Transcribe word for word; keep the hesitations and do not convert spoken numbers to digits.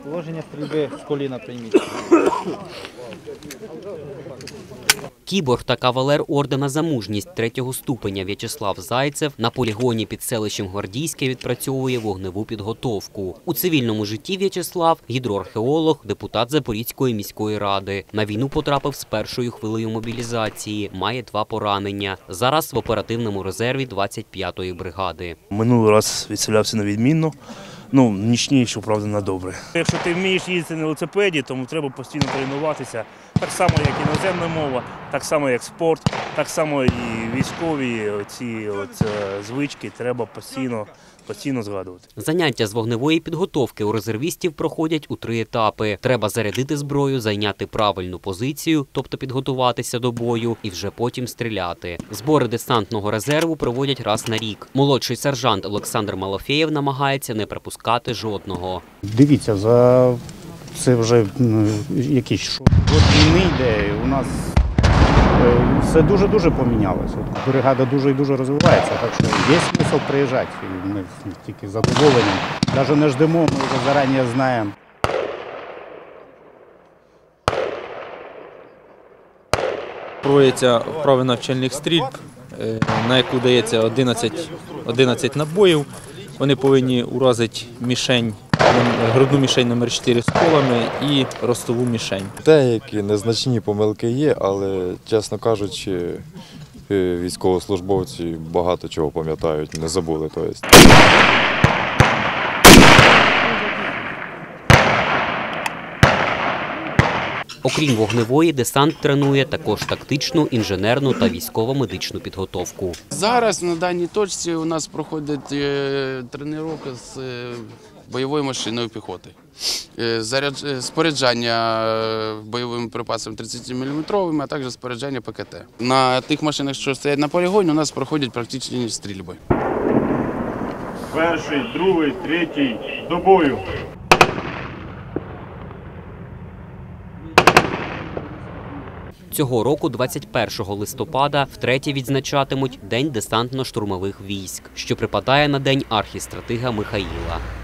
Положення стрільби з коліна прийміть. Кіборг та кавалер ордена «За мужність» третього ступеня В'ячеслав Зайцев на полігоні під селищем Гвардійське відпрацьовує вогневу підготовку. У цивільному житті В'ячеслав – гідроархеолог, депутат Запорізької міської ради. На війну потрапив з першою хвилею мобілізації, має два поранення. Зараз в оперативному резерві двадцять п'ятої бригади. Минулий раз відстрілявся на відмінно. Ну, нічні, щоправда, на добре. Якщо ти вмієш їздити на велосипеді, тому треба постійно тренуватися. Так само, як іноземна мова, так само, як спорт, так само і військові ці от, е, звички треба постійно, постійно згадувати. Заняття з вогневої підготовки у резервістів проходять у три етапи. Треба зарядити зброю, зайняти правильну позицію, тобто підготуватися до бою, і вже потім стріляти. Збори десантного резерву проводять раз на рік. Молодший сержант Олександр Малафєєв намагається не пропускати жодного. Дивіться, за це вже якийсь шок. От війни йде, у нас все дуже-дуже помінялося. Бригада дуже і дуже розвивається, так що є смисл приїжджати. Ми тільки з задоволенням. Навіть не ждемо, ми вже зарані знаємо. Проводяться вправи навчальних стрільб, на яку дається одинадцять, одинадцять набоїв. Вони повинні уразити мішень, грудну мішень номер чотири з колами і ростову мішень. Деякі незначні помилки є, але, чесно кажучи, військовослужбовці багато чого пам'ятають, не забули. Тобто. Окрім вогневої, десант тренує також тактичну, інженерну та військово-медичну підготовку. Зараз на даній точці у нас проходить тренування з бойовою машиною піхоти. Споряджання бойовими припасами тридцятиміліметровими, а також споряджання ПКТ. На тих машинах, що стоять на полігоні, у нас проходять практичні стрільби. Перший, другий, третій, до бою. Цього року, двадцять першого листопада, втретє відзначатимуть День десантно-штурмових військ, що припадає на день архістратига Михаїла.